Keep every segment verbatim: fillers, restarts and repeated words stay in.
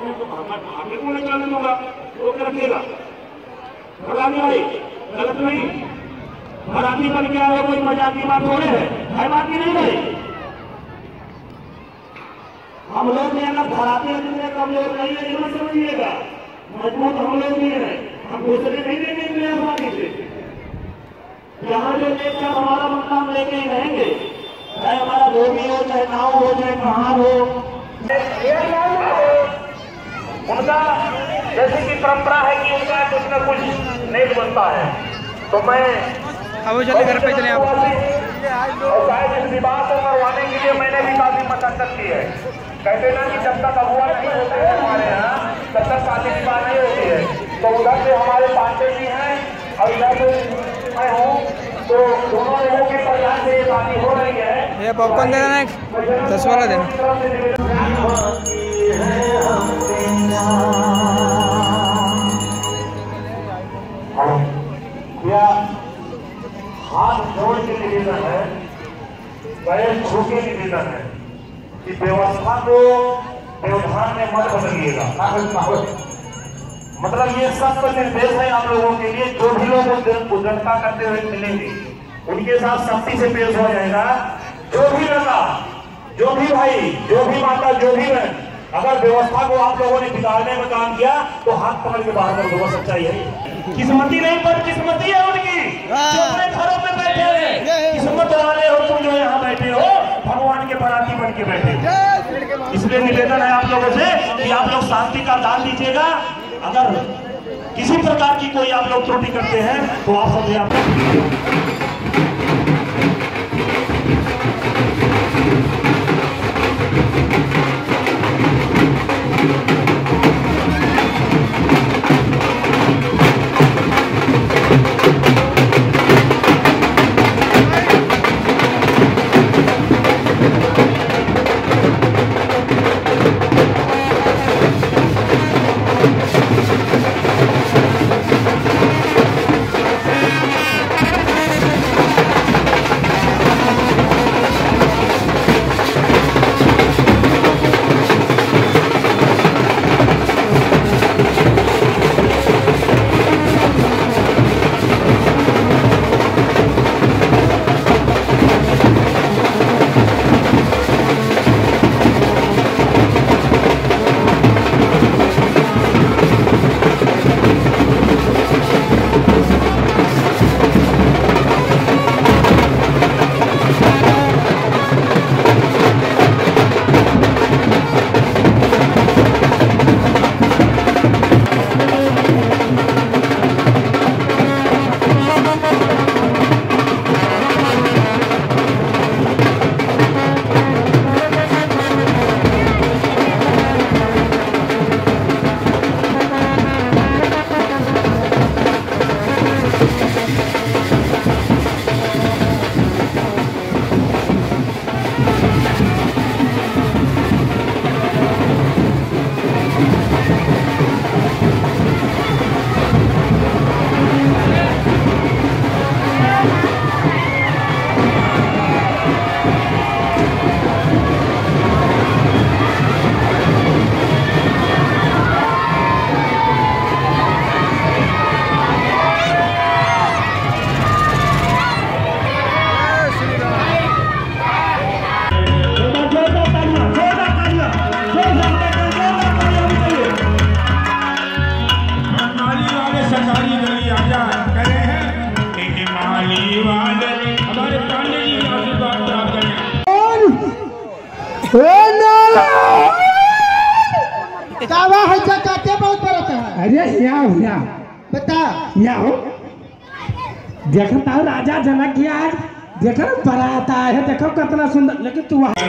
में तो आगे को नहीं चलने दूंगा, वो कर रखेगा। भगाने वाली गलत नहीं, भराती बन के आए कोई मजाक की बात थोड़े है, है बात की नहीं भाई। हम लोग ने अगर भराती जितने कम लोग नहीं है, इतना समझिएगा, मजबूत हम लोग भी है, हम दूसरे नहीं देंगे आबादी से। यहाँ जो लेकर हमारा मकाम लेके ही रहेंगे, चाहे हमारा धोबी हो, चाहे नाव हो, चाहे कहां हो। उनका जैसे कि परंपरा है कि उनका कुछ न कुछ नेक बनता है, तो मैं अब चले घर पे चले आप। और शायद इस विवाह को करवाने के लिए मैंने भी काफी मशक्कत की है। कहते ना कि जब तक अगुआ नहीं होते हैं हमारे यहाँ, तब तक शादी विवाह नहीं होती है। तो उधर से हमारे पांडे जी हैं और इधर से मैं हूँ, तो दोनों लोगों के प्रयास से ये शादी हो रही है। ये पॉपकॉर्न देना है, दस वाला देना। क्या हाथ जोड़ के निवेदन है, पैर छू के निवेदन है कि व्यवस्था को व्यवधान में मत बदलिएगा। मतलब ये सब तो निर्देश है आप लोगों के लिए। जो भी लोग उद्दंडता करते हुए मिलेंगे उनके साथ सख्ती से पेश हो जाएगा। जो भी लड़का, जो भी भाई, जो भी माता, जो भी बहन, अगर व्यवस्था को आप लोगों ने बिगाड़ने में काम किया तो हाथ पकड़ के बाहर कर दो। सच्चाई है, किस्मती नहीं पर किस्मती है उनकी जो अपने घरों में बैठे हैं। किस्मत वाले हो तुम जो यहाँ बैठे हो, भगवान के बराती बन के बैठे। इसलिए निवेदन है आप लोगों से कि आप लोग शांति का दान दीजिएगा। अगर किसी प्रकार की कोई आप लोग त्रुटि करते हैं तो आप समझे आप अरे यहाँ हो यहाँ बता यहाँ हो। देखो ताऊ राजा जनक की आज देखो बरात आया है, देखो कितना सुंदर। लेकिन तू वहाँ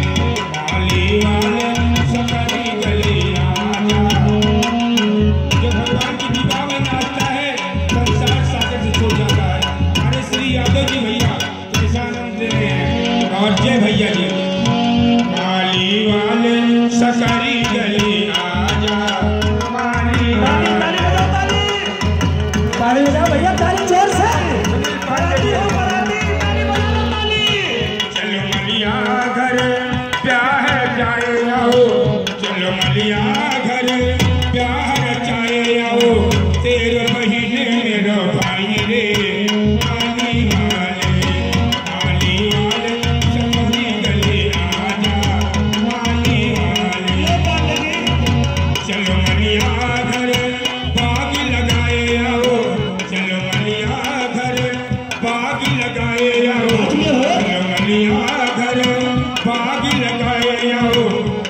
और जय भैया जी माली वाले ससारी गली आजा माली ताली ताली बजाओ, ताली ताली बजाओ भैया, ताली जोर से। बराती हो बराती, ताली बजाओ ताली। चलो मलिया घर प्यार जाए ना हो, चलो मलिया घर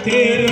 तेरे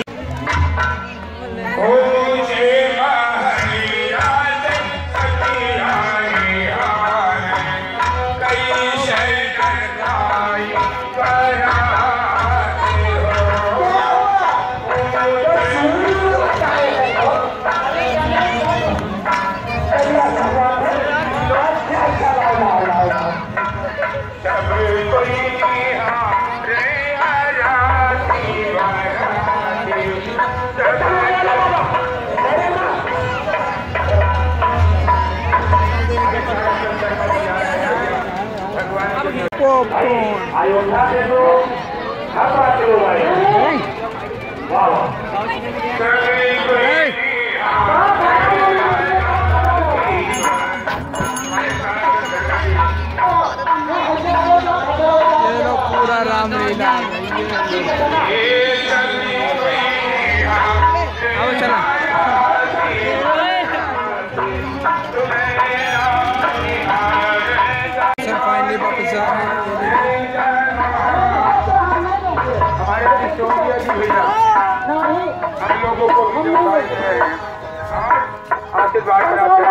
अयोध्या से तो हर बात हो रहा है। वाह ये लो पूरा रामलीला। आओ चला सर फाइनली वापस आ रहे हैं। हम लोगों को भी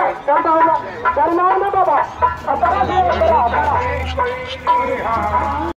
आशीर्वाद